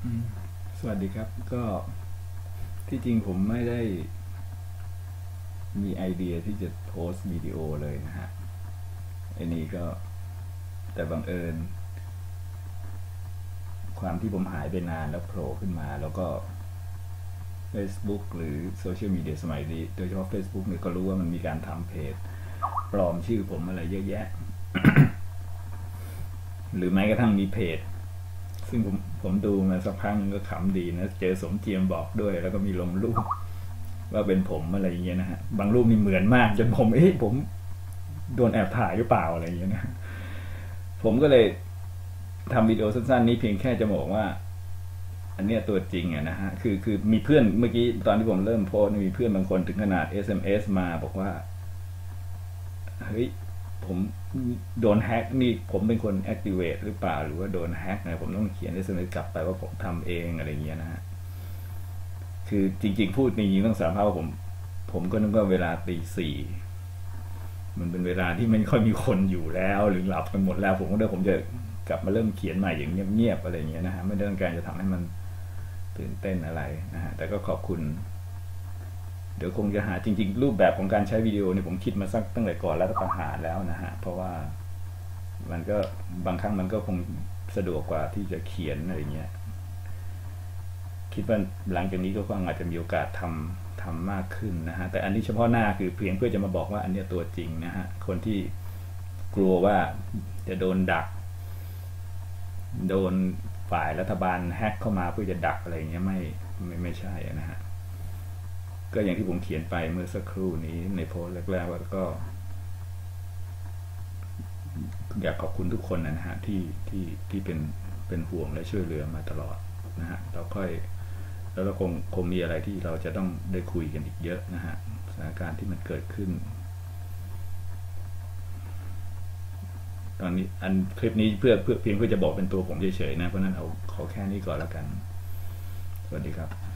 อืมสวัสดีครับก็ที่จริงผมไม่ได้มีไอเดียที่จะโพสต์วิดีโอเลยนะฮะไอ้นี่ก็แต่บังเอิญความที่ผมหายไปนานแล้วโผล่ขึ้นมาแล้วก็ Facebook หรือโซเชียลมีเดียสมัยนี้โดยเฉพาะ Facebook เนี่ยก็รู้ว่ามันมีการทำเพจปลอมชื่อผมอะไรเยอะแยะหรือแม้กระทั่งมีเพจซึ่งผมดูมาสักพักก็ขำดีนะเจอสมเจียมบอกด้วยแล้วก็มีลงรูปว่าเป็นผมอะไรอย่างเงี้ยนะฮะบางรูปนี่เหมือนมากจนผมโดนแอบถ่ายหรือเปล่าอะไรอย่างเงี้ยนะผมก็เลยทำวิดีโอสั้นๆนี้เพียงแค่จะบอกว่าอันเนี้ยตัวจริงอะนะฮะคือมีเพื่อนเมื่อกี้ตอนที่ผมเริ่มโพสมีเพื่อนบางคนถึงขนาด SMS มาบอกว่าเฮ้ยผมโดนแฮ็กนี่ผมเป็นคน activate หรือเปล่าหรือว่าโดนแฮ็กนะผมต้องเขียน SMS กลับไปว่าผมทำเองอะไรเงี้ยนะฮะคือจริงๆพูดจริงๆต้องสารภาพว่าผมก็นึกว่าเวลาตี 4มันเป็นเวลาที่ไม่ค่อยมีคนอยู่แล้วหรือหลับกันหมดแล้วผมจะกลับมาเริ่มเขียนใหม่อย่างเงียบๆอะไรอย่างเงี้ยนะฮะไม่ได้ต้องการจะทำให้มันตื่นเต้นอะไรนะฮะแต่ก็ขอบคุณเดี๋ยวคงจะหาจริงๆรูปแบบของการใช้วิดีโอเนี่ยผมคิดมาสักตั้งแต่ก่อนรัฐประหารแล้วนะฮะเพราะว่ามันก็บางครั้งมันก็คงสะดวกกว่าที่จะเขียนอะไรเงี้ยคิดว่าหลังจากนี้ก็คงอาจจะมีโอกาสทำมากขึ้นนะฮะแต่อันนี้เฉพาะหน้าคือเพียงเพื่อจะมาบอกว่าอันนี้ตัวจริงนะฮะคนที่กลัวว่าจะโดนดักโดนฝ่ายรัฐบาลแฮ็กเข้ามาเพื่อจะดักอะไรเงี้ยไม่ใช่นะฮะก็อย่างที่ผมเขียนไปเมื่อสักครู่นี้ในโพสต์แรกๆว่าก็อยากขอบคุณทุกคนนะฮะที่เป็นห่วงและช่วยเหลือมาตลอดนะฮะแล้วเราคงมีอะไรที่เราจะต้องได้คุยกันอีกเยอะนะฮะสถานการณ์ที่มันเกิดขึ้นตอนนี้อันคลิปนี้เพียงเพื่อจะบอกเป็นตัวผมเฉยๆนะเพราะนั้นเอาขอแค่นี้ก่อนแล้วกันสวัสดีครับ